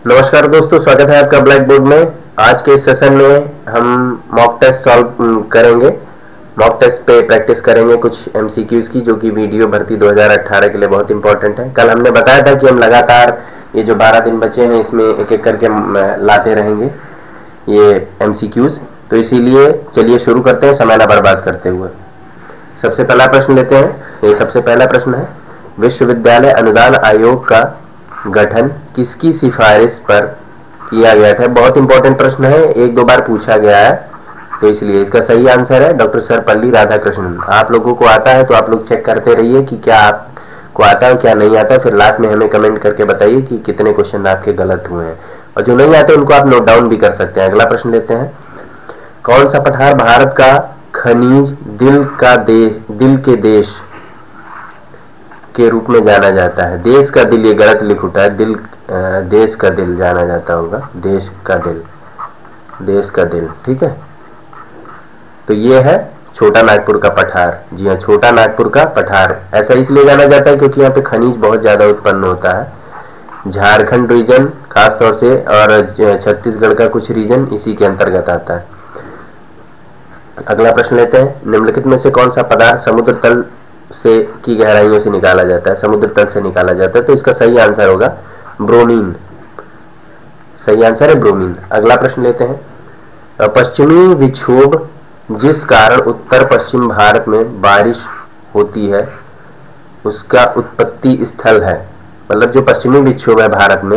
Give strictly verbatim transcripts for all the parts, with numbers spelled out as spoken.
नमस्कार दोस्तों, स्वागत है आपका ब्लैक बोर्ड में। आज के इस सेशन में हम मॉक टेस्ट सॉल्व करेंगे। मॉक टेस्ट पे प्रैक्टिस करेंगे कुछ एमसीक्यूज की, जो कि वीडियो भर्ती दो हज़ार अठारह के लिए बहुत इंपॉर्टेंट है। कल हमने बताया था कि हम लगातार ये जो बारह दिन बचे हैं इसमें एक एक करके लाते रहेंगे ये एमसीक्यूज, तो इसीलिए चलिए शुरू करते हैं समय न बर्बाद करते हुए। सबसे पहला प्रश्न लेते हैं। ये सबसे पहला प्रश्न है, विश्वविद्यालय अनुदान आयोग का गठन किसकी सिफारिश पर किया गया था? बहुत इंपॉर्टेंट प्रश्न है, एक दो बार पूछा गया है, तो इसलिए इसका सही आंसर है डॉक्टर सर्वपल्ली राधाकृष्णन। आप लोगों को आता है तो आप लोग चेक करते रहिए कि क्या आपको आता है क्या नहीं आता, फिर लास्ट में हमें कमेंट करके बताइए कि कितने क्वेश्चन आपके गलत हुए हैं, और जो नहीं आते उनको आप नोट डाउन भी कर सकते हैं। अगला प्रश्न लेते हैं, कौन सा पठार भारत का खनिज दिल का देश दिल के देश के रूप में जाना जाता है? देश का दिल, ये गलत लिख उठा है, दिल देश का दिल जाना जाता होगा, देश का दिल, देश का दिल, ठीक है। तो ये है छोटा नागपुर का पठार। जी हाँ, छोटा नागपुर का पठार ऐसा इसलिए जाना जाता है क्योंकि यहाँ पे खनिज बहुत ज्यादा उत्पन्न होता है। झारखंड रीजन खासतौर से और छत्तीसगढ़ का कुछ रीजन इसी के अंतर्गत आता है। अगला प्रश्न लेते हैं, निम्नलिखित में से कौन सा पदार्थ समुद्र तल से की गहराइयों से निकाला जाता है? समुद्र तल से निकाला जाता है, तो इसका सही आंसर होगा ब्रोमीन। सही आंसर है ब्रोमीन। अगला प्रश्न लेते हैं, पश्चिमी विक्षोभ जिस कारण उत्तर पश्चिम भारत में बारिश होती है उसका उत्पत्ति स्थल है, मतलब जो पश्चिमी विक्षोभ है भारत में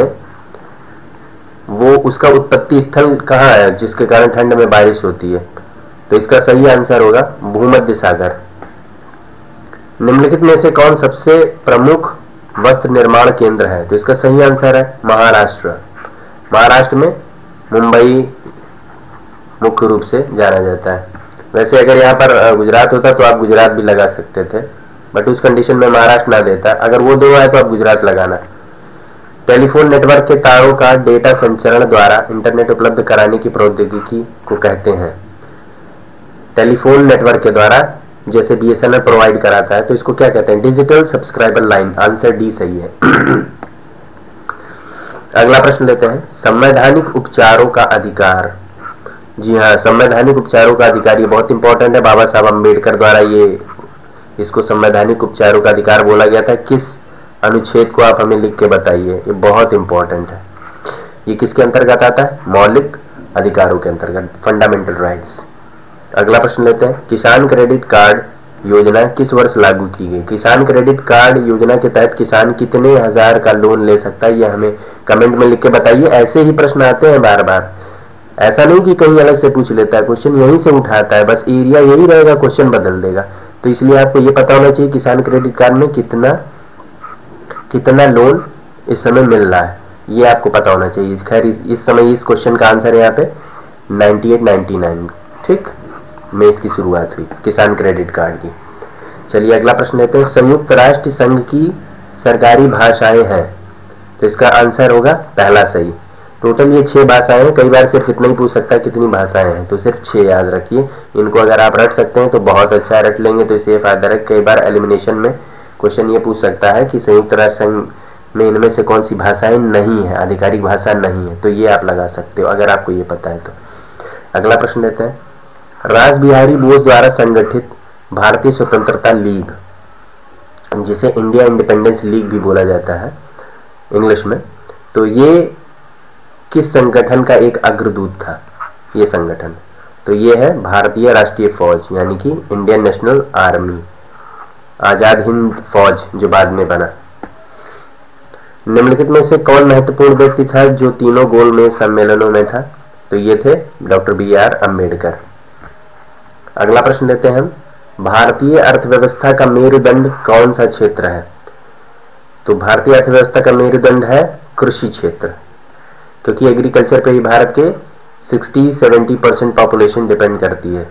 वो उसका उत्पत्ति स्थल कहाँ है जिसके कारण ठंड में बारिश होती है? तो इसका सही आंसर होगा भूमध्य सागर। निम्नलिखित में से कौन सबसे प्रमुख वस्त्र निर्माण केंद्र है? तो इसका सही आंसर है महाराष्ट्र। महाराष्ट्र में मुंबई मुख्य रूप से जाना जाता है। वैसे अगर यहाँ पर गुजरात होता तो आप गुजरात भी लगा सकते थे, बट उस कंडीशन में महाराष्ट्र ना देता। अगर वो दो है तो आप गुजरात लगाना। टेलीफोन नेटवर्क के तारों का डेटा संचरण द्वारा इंटरनेट उपलब्ध कराने की प्रौद्योगिकी को कहते हैं? टेलीफोन नेटवर्क के द्वारा जैसे बीएसएनएल प्रोवाइड कराता है तो इसको क्या कहते हैं? Digital subscriber line. Answer D सही है। अगला प्रश्न लेते हैं, संवैधानिक उपचारों का अधिकार। जी हाँ, संवैधानिक उपचारों का अधिकार ये बहुत इंपॉर्टेंट है। बाबा साहब अम्बेडकर द्वारा ये इसको संवैधानिक उपचारों का अधिकार बोला गया था। किस अनुच्छेद को आप हमें लिख के बताइए, ये बहुत इंपॉर्टेंट है। ये किसके अंतर्गत आता है? मौलिक अधिकारों के अंतर्गत, फंडामेंटल राइट्स। अगला प्रश्न लेते हैं, किसान क्रेडिट कार्ड योजना किस वर्ष लागू की गई? किसान क्रेडिट कार्ड योजना के तहत किसान कितने हजार का लोन ले सकता है, ये हमें कमेंट में लिख के बताइए। ऐसे ही प्रश्न आते हैं बार बार, ऐसा नहीं कि कहीं अलग से पूछ लेता है, क्वेश्चन यहीं से उठाता है, बस एरिया यही रहेगा, क्वेश्चन बदल देगा। तो इसलिए आपको ये पता होना चाहिए किसान क्रेडिट कार्ड में कितना कितना लोन इस समय मिल रहा है, ये आपको पता होना चाहिए। खैर इस समय इस क्वेश्चन का आंसर है यहाँ पे नाइन्टी एट नाइन्टी नाइन, ठीक में इसकी शुरुआत हुई किसान क्रेडिट कार्ड की। चलिए अगला प्रश्न लेते हैं, संयुक्त राष्ट्र संघ की सरकारी भाषाएं हैं? तो इसका आंसर होगा पहला सही। टोटल ये छह भाषाएं हैं। कई बार सिर्फ इतना ही पूछ सकता है कितनी भाषाएं हैं, तो सिर्फ छह याद रखिए। इनको अगर आप रट सकते हैं तो बहुत अच्छा, रट लेंगे तो इसे फायदा है। कई बार एलिमिनेशन में क्वेश्चन ये पूछ सकता है कि संयुक्त राष्ट्र संघ में इनमें से कौन सी भाषाएं नहीं है, आधिकारिक भाषा नहीं है, तो ये आप लगा सकते हो अगर आपको ये पता है तो। अगला प्रश्न लेते हैं, रास बिहारी बोस द्वारा संगठित भारतीय स्वतंत्रता लीग, जिसे इंडिया इंडिपेंडेंस लीग भी बोला जाता है इंग्लिश में, तो ये किस संगठन का एक अग्रदूत था? ये संगठन तो ये है भारतीय राष्ट्रीय फौज, यानी कि Indian National Army, Azad Hind Fauj जो बाद में बना। निम्नलिखित में से कौन महत्वपूर्ण व्यक्ति था जो तीनों गोलमेज सम्मेलनों में था? तो ये थे डॉक्टर बी आर अम्बेडकर। अगला प्रश्न लेते हैं हम, भारतीय अर्थव्यवस्था का मेरुदंड कौन सा क्षेत्र है? तो भारतीय अर्थव्यवस्था का मेरुदंड है कृषि क्षेत्र, क्योंकि एग्रीकल्चर पे ही भारत के साठ सत्तर परसेंट पॉपुलेशन डिपेंड करती है।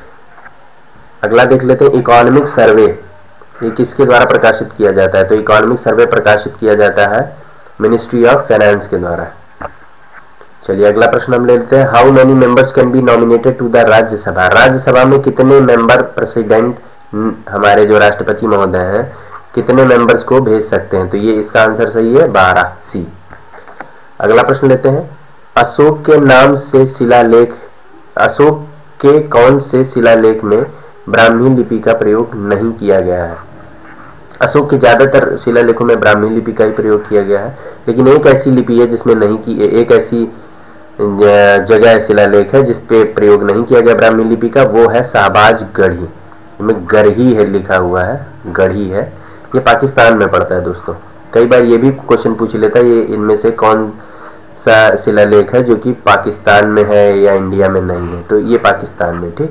अगला देख लेते हैं, इकोनॉमिक सर्वे ये किसके द्वारा प्रकाशित किया जाता है? तो इकोनॉमिक सर्वे प्रकाशित किया जाता है मिनिस्ट्री ऑफ फाइनेंस के द्वारा। चलिए अगला प्रश्न हम ले लेते हैं, how many members can be nominated to the Rajya Sabha? Rajya Sabha में कितने मेंबर प्रेसिडेंट हमारे जो राष्ट्रपति महोदय हैं कितने मेंबर्स को भेज सकते हैं? तो ये इसका आंसर सही है बारह, सी। अगला प्रश्न लेते हैं, अशोक के नाम से शिलालेख अशोक के कौन से शिलालेख में ब्राह्मी लिपि का प्रयोग नहीं किया गया है? अशोक के ज्यादातर शिलालेखों में ब्राह्मी लिपि का ही प्रयोग किया गया है, लेकिन एक ऐसी लिपि है जिसमें नहीं की एक ऐसी जगह शिलालेख है जिसपे प्रयोग नहीं किया गया ब्राह्मी लिपि का, वो है शाहबाज गढ़ी में गढ़ी है लिखा हुआ है, गढ़ी है, ये पाकिस्तान में पड़ता है दोस्तों। कई बार ये भी क्वेश्चन पूछ लेता है ये इनमें से कौन सा शिलालेख है जो कि पाकिस्तान में है या इंडिया में नहीं है, तो ये पाकिस्तान में। ठीक,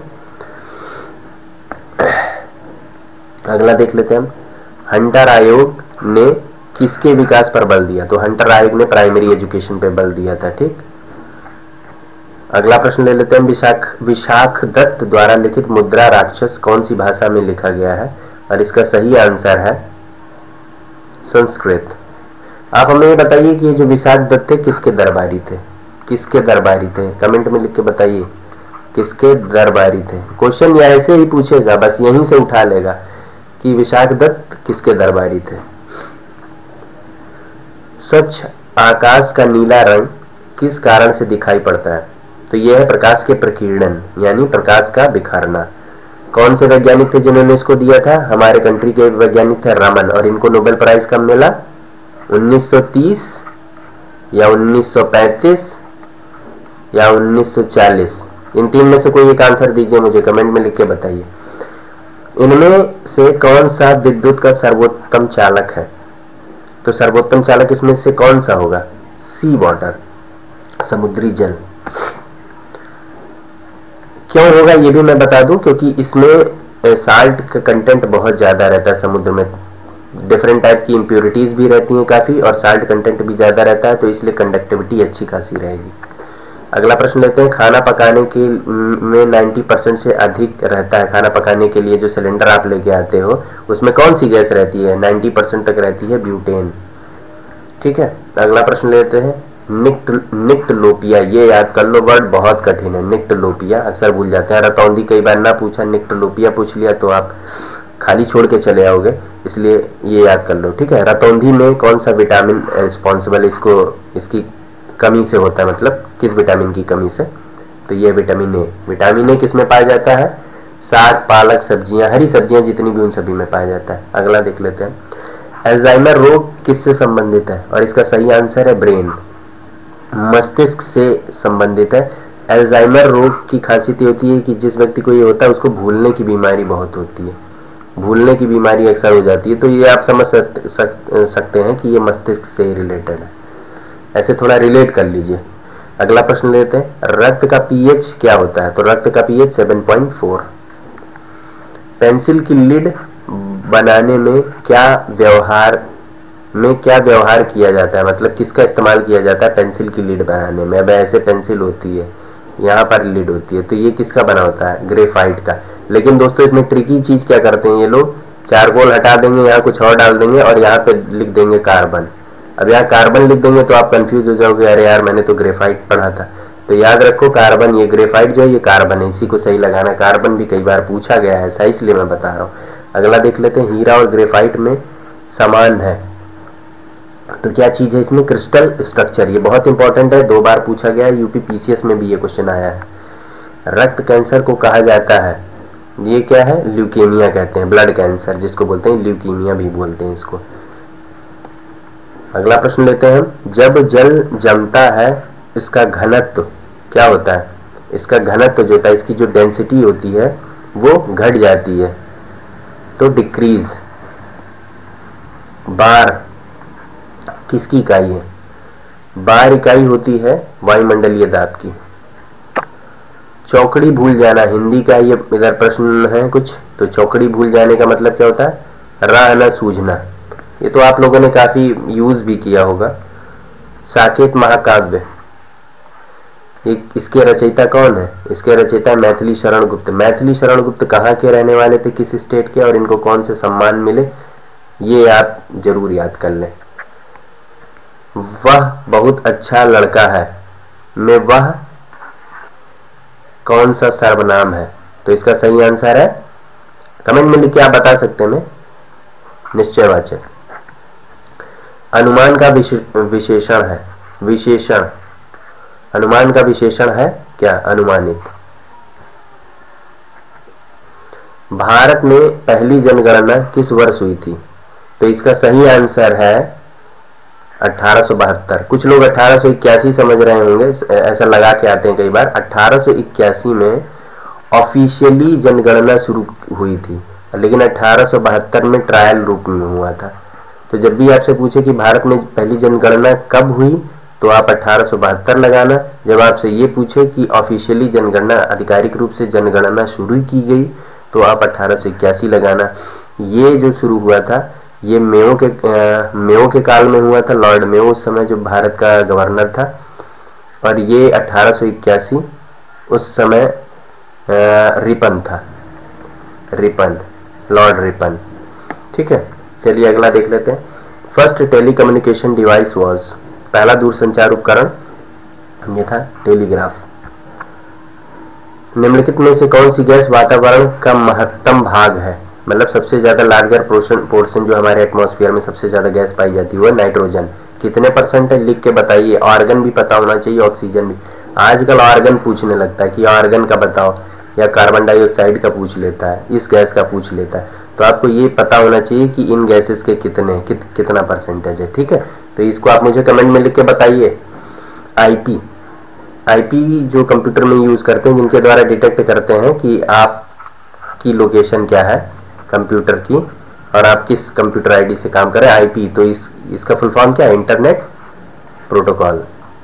अगला देख लेते हैं हम, हंटर आयोग ने किसके विकास पर बल दिया? तो हंटर आयोग ने प्राइमरी एजुकेशन पे बल दिया था। ठीक, अगला प्रश्न ले लेते हैं, विशाख विशाख दत्त द्वारा लिखित मुद्रा राक्षस कौन सी भाषा में लिखा गया है? और इसका सही आंसर है संस्कृत। आप हमें ये बताइए कि ये जो विशाख दत्त थे किसके दरबारी थे? किसके दरबारी थे? कमेंट में लिख के बताइए किसके दरबारी थे। क्वेश्चन या ऐसे ही पूछेगा, बस यहीं से उठा लेगा कि विशाख दत्त किसके दरबारी थे। स्वच्छ आकाश का नीला रंग किस कारण से दिखाई पड़ता है? तो यह है प्रकाश के प्रकीर्णन यानी प्रकाश का बिखरना। कौन से वैज्ञानिक थे जिन्होंने इसको दिया था? हमारे कंट्री के वैज्ञानिक थे रमन, और इनको नोबेल प्राइज कब मिला? उन्नीस सौ तीस या उन्नीस सौ पैंतीस या उन्नीस सौ चालीस, इन तीन में से कोई एक आंसर दीजिए, मुझे कमेंट में लिख के बताइए। इनमें से कौन सा विद्युत का सर्वोत्तम चालक है? तो सर्वोत्तम चालक इसमें से कौन सा होगा? सी वाटर, समुद्री जल। क्यों होगा ये भी मैं बता दूं, क्योंकि इसमें साल्ट का कंटेंट बहुत ज़्यादा रहता है। समुद्र में डिफरेंट टाइप की इम्प्योरिटीज़ भी रहती हैं काफ़ी, और साल्ट कंटेंट भी ज़्यादा रहता है, तो इसलिए कंडक्टिविटी अच्छी खासी रहेगी। अगला प्रश्न लेते हैं, खाना पकाने के में नब्बे परसेंट से अधिक रहता है। खाना पकाने के लिए जो सिलेंडर आप लेके आते हो उसमें कौन सी गैस रहती है? नब्बे परसेंट तक रहती है ब्यूटेन। ठीक है, अगला प्रश्न लेते हैं, निक्ट निक्टलोपिया, ये याद कर लो, वर्ड बहुत कठिन है। निक्टलोपिया अक्सर भूल जाते हैं, रतौंधी कई बार ना पूछा, निक्टलोपिया पूछ लिया तो आप खाली छोड़ के चले आओगे, इसलिए ये याद कर लो। ठीक है, रतौंधी में कौन सा विटामिन रिस्पॉन्सिबल इसको इसकी कमी से होता है, मतलब किस विटामिन की कमी से? तो ये विटामिन ए। विटामिन ए किस में पाया जाता है? साग, पालक, सब्जियां, हरी सब्जियां जितनी भी उन सभी में पाया जाता है। अगला देख लेते हैं, अल्जाइमर रोग किससे संबंधित है? और इसका सही आंसर है ब्रेन, मस्तिष्क से संबंधित है। अल्जाइमर रोग की खासियत ये होती है कि जिस व्यक्ति को ये होता है उसको भूलने की बीमारी बहुत होती है, भूलने की बीमारी अक्सर हो जाती है, तो ये आप समझ सकते हैं कि ये मस्तिष्क से रिलेटेड है, ऐसे थोड़ा रिलेट कर लीजिए। अगला प्रश्न लेते हैं, रक्त का पीएच क्या होता है? तो रक्त का पीएच सात पॉइंट चार। पेंसिल की लीड बनाने में क्या व्यवहार में क्या व्यवहार किया जाता है, मतलब किसका इस्तेमाल किया जाता है पेंसिल की लीड बनाने में? अब ऐसे पेंसिल होती है, यहाँ पर लीड होती है, तो ये किसका बना होता है? ग्रेफाइट का। लेकिन दोस्तों इसमें ट्रिकी चीज क्या करते हैं ये लोग, चारकोल हटा देंगे, यहाँ कुछ और डाल देंगे और यहाँ पे लिख देंगे कार्बन। अब यहाँ कार्बन लिख देंगे तो आप कंफ्यूज हो जाओगे, अरे यार मैंने तो ग्रेफाइट पढ़ा था। तो याद रखो कार्बन, ये ग्रेफाइट जो है ये कार्बन है, इसी को सही लगाना। कार्बन भी कई बार पूछा गया है ऐसा, इसलिए मैं बता रहा हूँ। अगला देख लेते हैं, हीरा और ग्रेफाइट में समान है तो क्या चीज है इसमें? Crystal structure. ये बहुत इंपॉर्टेंट है, दो बार पूछा गया है, यूपी पीसीएस में भी ये क्वेश्चन आया है। रक्त कैंसर को कहा जाता है, ये क्या है? ल्यूकेमिया कहते हैं, ब्लड कैंसर जिसको बोलते हैं, ल्यूकीमिया भी बोलते हैं इसको। अगला प्रश्न लेते हैं हम, जब जल जमता है इसका घनत्व क्या होता है? इसका घनत्व जो होता है, इसकी जो डेंसिटी होती है वो घट जाती है, तो डिक्रीज। बार किसकी इकाई है? बार इकाई होती है वायुमंडलीय दाब की। चौकड़ी भूल जाना हिंदी का ये इधर प्रश्न है कुछ, तो चौकड़ी भूल जाने का मतलब क्या होता है? राह न सूझना। ये तो आप लोगों ने काफी यूज भी किया होगा। साकेत महाकाव्य, एक इसके रचयिता कौन है? इसके रचयिता मैथिली शरण गुप्त। मैथिली शरण गुप्त कहाँ के रहने वाले थे, किस स्टेट के, और इनको कौन से सम्मान मिले, ये आप जरूर याद कर लें। वह बहुत अच्छा लड़का है में वह कौन सा सर्वनाम है? तो इसका सही आंसर है, कमेंट में लिख के आप बता सकते हैं, मैं निश्चयवाचक। अनुमान का विशेषण है, विशेषण, अनुमान का विशेषण है क्या? अनुमानित। भारत में पहली जनगणना किस वर्ष हुई थी? तो इसका सही आंसर है अठारह सौ बहत्तर। कुछ लोग अठारह सौ इक्यासी समझ रहे होंगे, ऐसा लगा के आते हैं कई बार। अठारह सौ इक्यासी में ऑफिशियली जनगणना शुरू हुई थी, लेकिन अठारह सौ बहत्तर में ट्रायल रूप में हुआ था। तो जब भी आपसे पूछे कि भारत में पहली जनगणना कब हुई, तो आप अठारह सौ बहत्तर लगाना। जब आपसे ये पूछे कि ऑफिशियली जनगणना, आधिकारिक रूप से जनगणना शुरू की गई, तो आप अठारह सौ इक्यासी लगाना। ये जो शुरू हुआ था ये मेयो के आ, मेयो के काल में हुआ था। लॉर्ड मेयो उस समय जो भारत का गवर्नर था, और ये अठारह सौ इक्यासी उस समय रिपन था, रिपन, लॉर्ड रिपन। ठीक है, चलिए अगला देख लेते हैं। फर्स्ट टेलीकम्युनिकेशन डिवाइस वाज, पहला दूरसंचार उपकरण ये था टेलीग्राफ। निम्नलिखित में से कौन सी गैस वातावरण का महत्तम भाग है? मतलब सबसे ज्यादा लार्जर पोर्शन पोर्शन जो हमारे एटमॉस्फेयर में सबसे ज्यादा गैस पाई जाती है वो नाइट्रोजन। कितने परसेंट है लिख के बताइए। ऑर्गन भी पता होना चाहिए, ऑक्सीजन भी। आजकल ऑर्गन पूछने लगता है कि ऑर्गन का बताओ, या कार्बन डाइऑक्साइड का पूछ लेता है, इस गैस का पूछ लेता है। तो आपको ये पता होना चाहिए कि इन गैसेस के कितने कित, कितना परसेंटेज है। ठीक है, तो इसको आप मुझे कमेंट में लिख के बताइए। आईपी, आईपी जो कंप्यूटर में यूज करते हैं, जिनके द्वारा डिटेक्ट करते हैं कि आपकी लोकेशन क्या है कंप्यूटर की, और आप किस कंप्यूटर आईडी से काम कर रहे हैं। आईपी, तो इस इसका फुल फॉर्म क्या है? Internet protocol.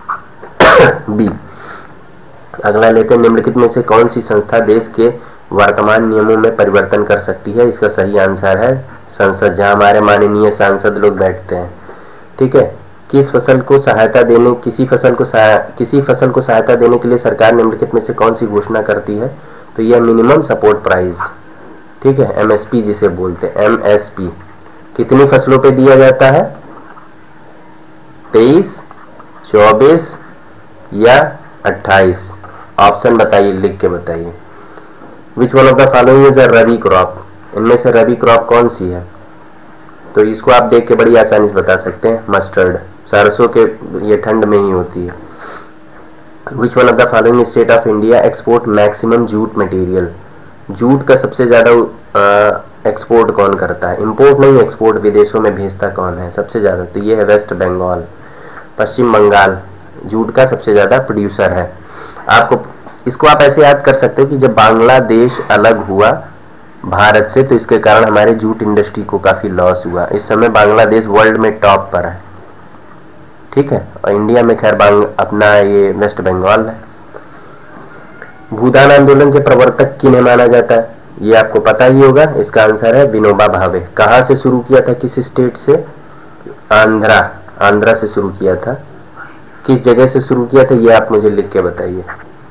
बी, अगला लेते हैं। निम्नलिखित में से कौन सी संस्था देश के वर्तमान नियमों में परिवर्तन कर सकती है? इसका सही आंसर है संसद, जहां हमारे माननीय सांसद लोग बैठते हैं। ठीक है, किस फसल को सहायता देने किसी फसल को किसी फसल को सहायता देने के लिए सरकार निम्नलिखित में से कौन सी घोषणा करती है? तो यह मिनिमम सपोर्ट प्राइस, ठीक है, एमएसपी जिसे बोलते हैं, एमएसपी। कितनी फसलों पे दिया जाता है? तेईस, चौबीस या अट्ठाईस? ऑप्शन बताइए, लिख के बताइए। Which one of the following is a rabi crop? इनमें से रबी क्रॉप कौन सी है? तो इसको आप देख के बड़ी आसानी से बता सकते हैं, मस्टर्ड। सरसों के ये ठंड में ही होती है। Which one of the following state of India export maximum jute material? Jute का सबसे ज्यादा एक्सपोर्ट कौन करता है? इंपोर्ट नहीं, एक्सपोर्ट, विदेशों में भेजता कौन है सबसे ज्यादा? तो ये है वेस्ट बंगाल, पश्चिम बंगाल जूट का सबसे ज्यादा प्रोड्यूसर है। आपको इसको आप ऐसे याद कर सकते हो कि जब बांग्लादेश अलग हुआ भारत से, तो इसके कारण हमारे जूट इंडस्ट्री को काफी लॉस हुआ। इस समय बांग्लादेश वर्ल्ड में टॉप पर है। ठीक है, और इंडिया में खैर बांग अपना ये वेस्ट बंगाल है। भूदान आंदोलन के प्रवर्तक किन्हें माना जाता है? ये आपको पता ही होगा। इसका आंसर है विनोबा भावे। कहाँ से शुरू किया था, किस स्टेट से? आंध्रा, आंध्रा से शुरू किया था। किस जगह से शुरू किया था ये आप मुझे लिख के बताइए।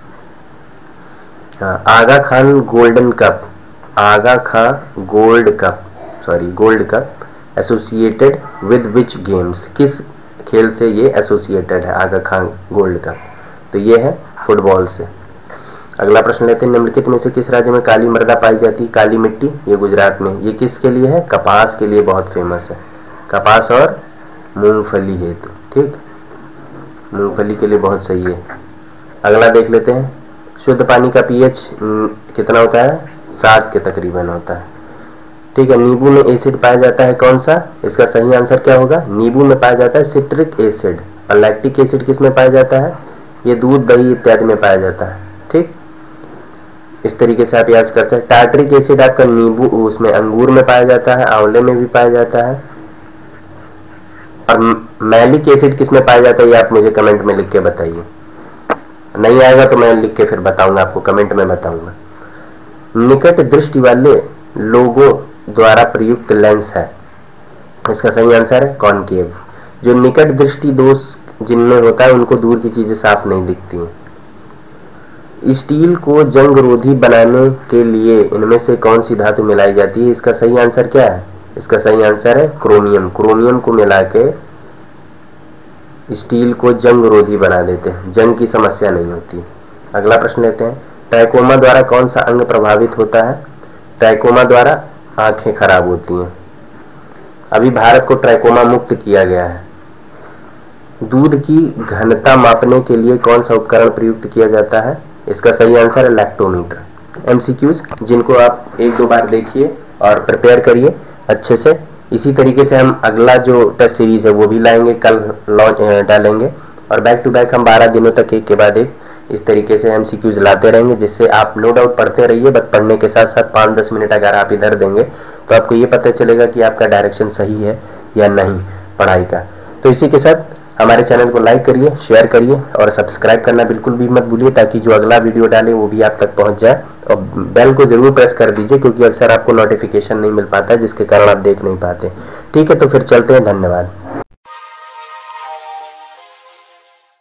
हाँ, Aga Khan golden cup, Aga Khan gold cup sorry gold cup associated with which games? किस खेल से ये एसोसिएटेड है आगा खान गोल्ड कप? तो ये है फुटबॉल से। अगला प्रश्न लेते हैं। निम्नलिखित में से किस राज्य में काली मृदा पाई जाती है? काली मिट्टी, ये गुजरात में। ये किसके लिए है? कपास के लिए बहुत फेमस है, कपास और मूंगफली हेतु। ठीक, मूंगफली के लिए बहुत सही है। अगला देख लेते हैं। शुद्ध पानी का पीएच कितना होता है? सात के तकरीबन होता है। ठीक है, नींबू में एसिड पाया जाता है कौन सा? इसका सही आंसर क्या होगा? नींबू में पाया जाता है सिट्रिक एसिड। और लैक्टिक एसिड किस में पाया जाता है? ये दूध, दही इत्यादि में पाया जाता है। ठीक, इस तरीके से आप याद कर सकते हैं। टार्ट्रिक एसिड आपका नींबू उसमें अंगूर में पाया जाता है, आंवले में भी पाया जाता है। और मैलिक एसिड किस में पाया जाता है ये आप मुझे कमेंट में लिख के बताइए। नहीं आएगा तो मैं लिख के फिर बताऊंगा आपको, कमेंट में बताऊंगा। निकट दृष्टि वाले लोगों द्वारा प्रयुक्त लेंस है, इसका सही आंसर है कॉनकेव। जो निकट दृष्टि दोष जिनमें होता है उनको दूर की चीजें साफ नहीं दिखती हैं। स्टील को जंग रोधी बनाने के लिए इनमें से कौन सी धातु मिलाई जाती है? इसका सही आंसर क्या है? इसका सही आंसर है क्रोमियम। क्रोमियम को मिला के स्टील को जंग रोधी बना देते हैं, जंग की समस्या नहीं होती। अगला प्रश्न लेते हैं। ट्राइकोमा द्वारा कौन सा अंग प्रभावित होता है? ट्राइकोमा द्वारा आंखें खराब होती हैं। अभी भारत को ट्राइकोमा मुक्त किया गया है। दूध की घनता मापने के लिए कौन सा उपकरण प्रयुक्त किया जाता है? इसका सही आंसर है लैक्टोमीटर। एमसीक्यूज जिनको आप एक दो बार देखिए और प्रिपेयर करिए अच्छे से। इसी तरीके से हम अगला जो टेस्ट सीरीज है वो भी लाएंगे, कल लॉन्च डालेंगे, और बैक टू बैक हम बारह दिनों तक एक के बाद एक इस तरीके से एमसीक्यूज लाते रहेंगे, जिससे आप नो डाउट पढ़ते रहिए। बट पढ़ने के साथ साथ पाँच दस मिनट अगर आप इधर देंगे तो आपको ये पता चलेगा कि आपका डायरेक्शन सही है या नहीं पढ़ाई का। तो इसी के साथ हमारे चैनल को लाइक करिए, शेयर करिए और सब्सक्राइब करना बिल्कुल भी मत भूलिए, ताकि जो अगला वीडियो डालें वो भी आप तक पहुंच जाए। और बेल को जरूर प्रेस कर दीजिए, क्योंकि अक्सर आपको नोटिफिकेशन नहीं मिल पाता है, जिसके कारण आप देख नहीं पाते। ठीक है, तो फिर चलते हैं। धन्यवाद।